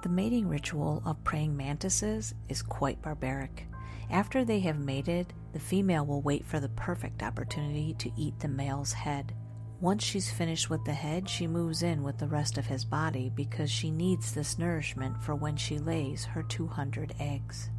The mating ritual of praying mantises is quite barbaric. After they have mated, the female will wait for the perfect opportunity to eat the male's head. Once she's finished with the head, she moves in with the rest of his body because she needs this nourishment for when she lays her 200 eggs.